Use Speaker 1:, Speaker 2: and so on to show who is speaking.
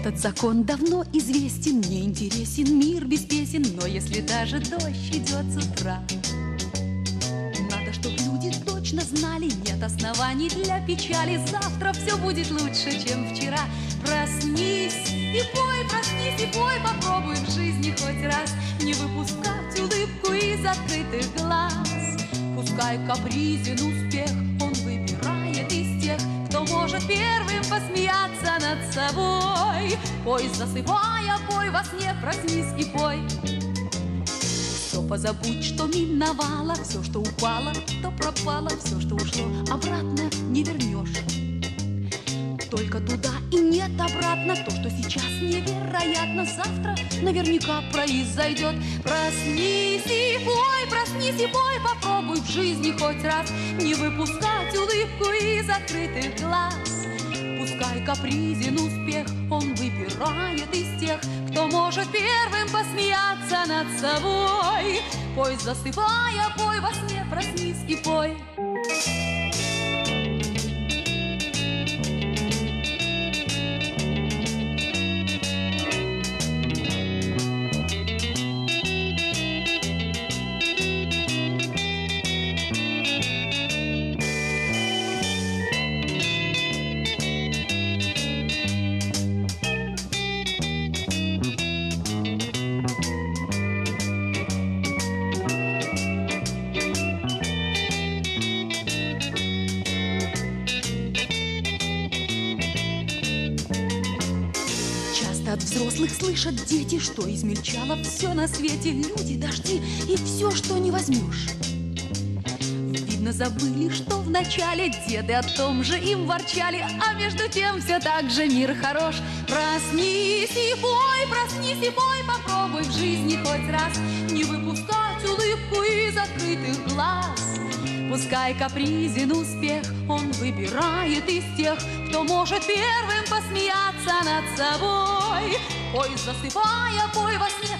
Speaker 1: Этот закон давно известен, мне интересен мир без песен, но если даже дождь идет с утра, надо, чтоб люди точно знали, нет оснований для печали. Завтра все будет лучше, чем вчера. Проснись и пой, попробуй в жизни хоть раз не выпускать улыбку из открытых глаз. Пускай капризен успех, он выбирает из тех, кто может первым посмеяться над собой. Пой, засыпая, пой во сне, проснись и пой. Все позабудь, что миновало, все, что упало, то пропало, все, что ушло, обратно не вернешь. Только туда и нет обратно. То, что сейчас невероятно, завтра наверняка произойдет. Проснись и пой, попробуй в жизни хоть раз не выпускать улыбку из открытых глаз. Пускай капризен успех, он выбирает из тех, кто может первым посмеяться над собой. Пой, засыпая, пой во сне, проснись и пой. От взрослых слышат дети, что измельчало все на свете. Люди, дожди и все, что не возьмешь. Видно, забыли, что вначале деды о том же им ворчали, а между тем все так же мир хорош. Проснись и пой, попробуй в жизни хоть раз не выпускать улыбку из открытых глаз. Пускай капризен успех, он выбирает из тех, кто может первым посмеяться над собой. Пой, засыпая, пой во сне,